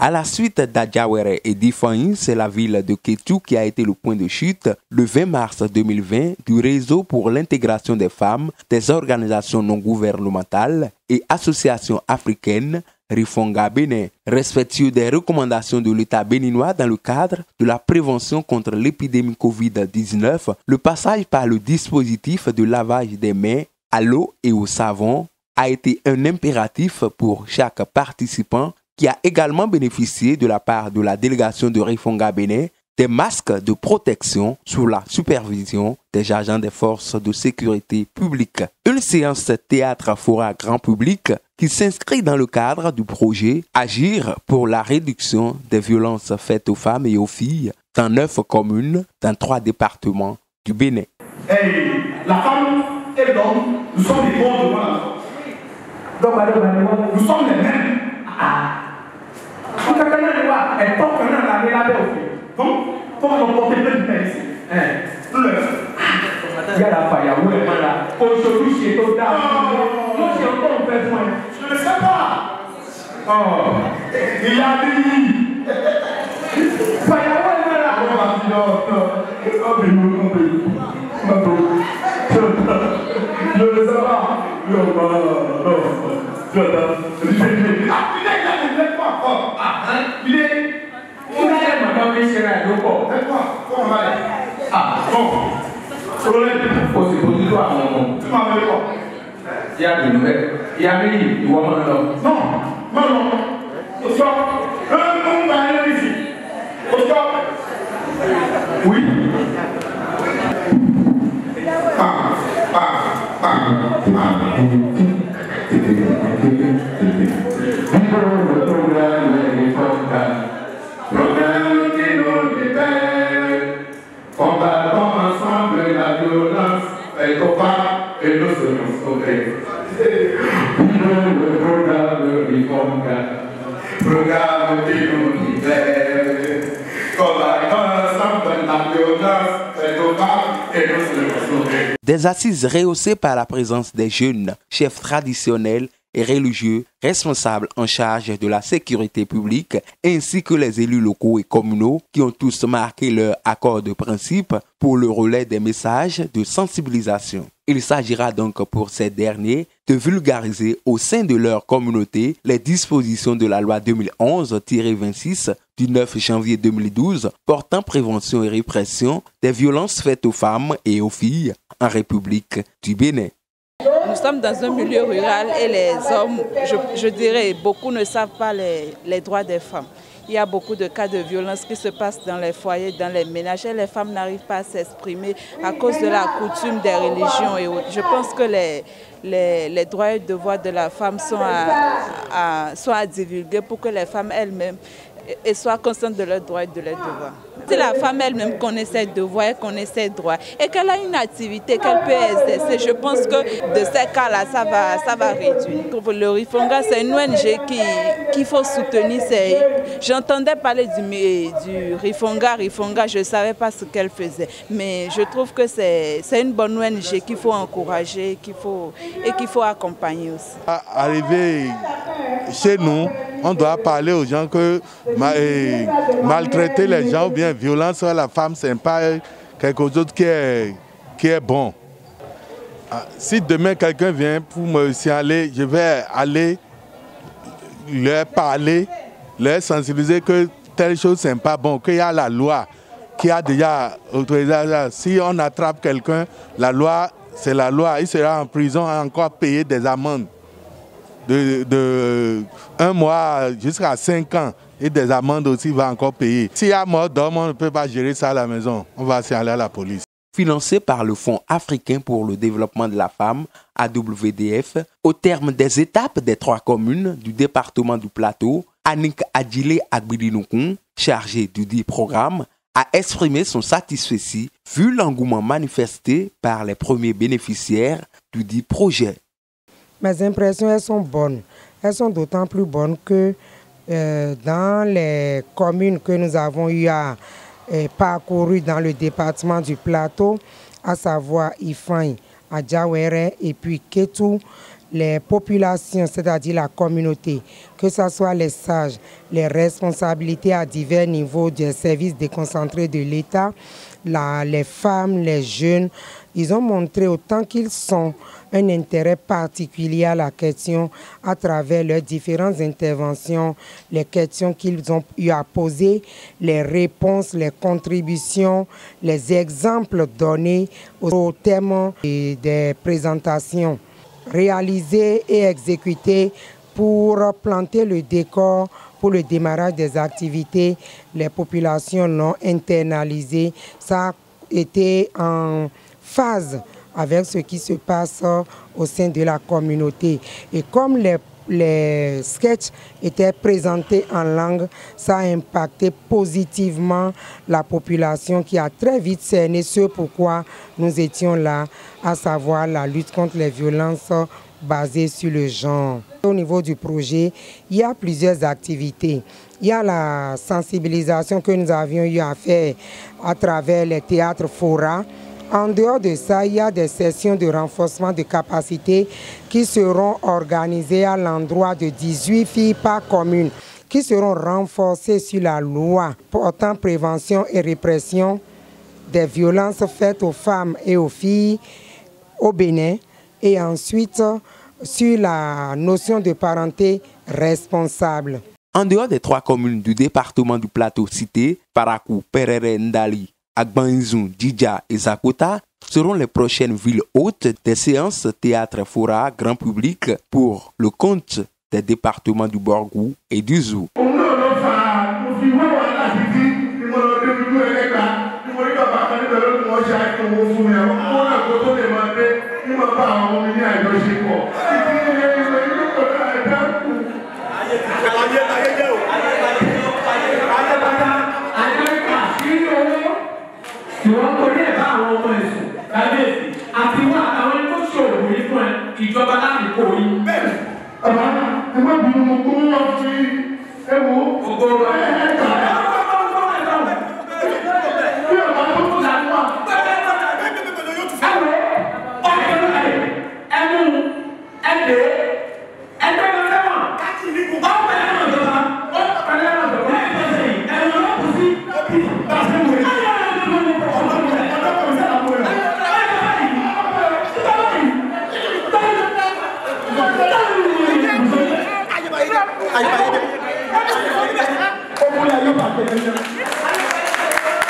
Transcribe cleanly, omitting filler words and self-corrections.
À la suite d'Adjawere et d'Ifani, c'est la ville de Kétou qui a été le point de chute le 20 mars 2020 du réseau pour l'intégration des femmes, des organisations non gouvernementales et associations africaines Rifonga Bénin, respectueux des recommandations de l'État béninois dans le cadre de la prévention contre l'épidémie Covid-19, le passage par le dispositif de lavage des mains à l'eau et au savon a été un impératif pour chaque participant qui a également bénéficié de la part de la délégation de Rifonga Bénin des masques de protection sous la supervision des agents des forces de sécurité publique. Une séance théâtre fora grand public qui s'inscrit dans le cadre du projet Agir pour la réduction des violences faites aux femmes et aux filles dans 9 communes dans 3 départements du Bénin. Hey, la femme et l'homme, nous sommes les bons devant la force. Nous sommes les mêmes. Elle porte un an à la donc, comment on porte plein de pain ici? Il y a la faille, où est là? Aujourd'hui, c'est total. Moi, j'ai encore besoin. Je ne sais pas. Oh, il a dit. Faille, où est là? Je ne sais pas. Oui. Combattons ensemble la violence faite aux femmes et nous serons sauvés. Le programme Rifonga, programme qui nous libère. Combattons ensemble la violence faite aux femmes et nous serons sauvés. Des assises rehaussées par la présence des jeunes, chefs traditionnels et religieux responsables en charge de la sécurité publique, ainsi que les élus locaux et communaux qui ont tous marqué leur accord de principe pour le relais des messages de sensibilisation. Il s'agira donc pour ces derniers de vulgariser au sein de leur communauté les dispositions de la loi 2011-26 du 9 janvier 2012 portant prévention et répression des violences faites aux femmes et aux filles en République du Bénin. Nous sommes dans un milieu rural et les hommes, je dirais, beaucoup ne savent pas les droits des femmes. Il y a beaucoup de cas de violence qui se passent dans les foyers, dans les ménages, et les femmes n'arrivent pas à s'exprimer à cause de la coutume des religions et autres. Je pense que les droits et devoirs de la femme sont à divulguer pour que les femmes elles-mêmes soient conscientes de leurs droits et de leurs devoirs. Si la femme elle-même connaît ses devoirs, elle connaît ses droits et qu'elle a une activité qu'elle peut exercer, je pense que de ces cas-là, ça va réduire. Le Rifonga, c'est une ONG qu'il faut soutenir. J'entendais parler du Rifonga, je ne savais pas ce qu'elle faisait. Mais je trouve que c'est une bonne ONG qu'il faut encourager qu'il faut accompagner aussi. Arrivé chez nous, on doit parler aux gens que maltraiter les gens ou bien violence sur la femme, ce n'est pas quelque chose qui est bon. Si demain quelqu'un vient pour me signaler, je vais aller leur parler, leur sensibiliser que telle chose ce n'est pas bon, qu'il y a la loi qui a déjà autorisé ça. Si on attrape quelqu'un, la loi, c'est la loi, il sera en prison et encore payer des amendes de 1 mois jusqu'à 5 ans. Et des amendes aussi, va encore payer. S'il y a mort d'homme, on ne peut pas gérer ça à la maison. On va signaler à la police. Financé par le Fonds africain pour le développement de la femme, AWDF, au terme des étapes des 3 communes du département du Plateau, Annick Adjile Agbidinoukun, chargée du dit programme, a exprimé son satisfait vu l'engouement manifesté par les premiers bénéficiaires du dit projet. Mes impressions, elles sont bonnes. Elles sont d'autant plus bonnes que dans les communes que nous avons eu à parcourir dans le département du Plateau, à savoir Ifani, Adjawere et puis Kétou, les populations, c'est-à-dire la communauté, que ce soit les sages, les responsabilités à divers niveaux des services déconcentrés de l'État, les femmes, les jeunes, ils ont montré autant qu'ils sont un intérêt particulier à la question à travers leurs différentes interventions, les questions qu'ils ont eu à poser, les réponses, les contributions, les exemples donnés au thème des présentations réalisées et exécutées pour planter le décor pour le démarrage des activités. Les populations l'ont internalisé. Ça a été en phase avec ce qui se passe au sein de la communauté. Et comme les sketchs étaient présentés en langue, ça a impacté positivement la population qui a très vite cerné ce pourquoi nous étions là, à savoir la lutte contre les violences basées sur le genre. Au niveau du projet, il y a plusieurs activités. Il y a la sensibilisation que nous avions eu à faire à travers les théâtres Fora. En dehors de ça, il y a des sessions de renforcement de capacité qui seront organisées à l'endroit de 18 filles par commune, qui seront renforcées sur la loi portant prévention et répression des violences faites aux femmes et aux filles au Bénin, et ensuite sur la notion de parenté responsable. En dehors des 3 communes du département du Plateau cités, Parakou, Perere, Ndali, Agbanizou, Djidja et Zakota, seront les prochaines villes hôtes des séances théâtre Fora grand public pour le compte des départements du Borgou et du Zou. Aïe,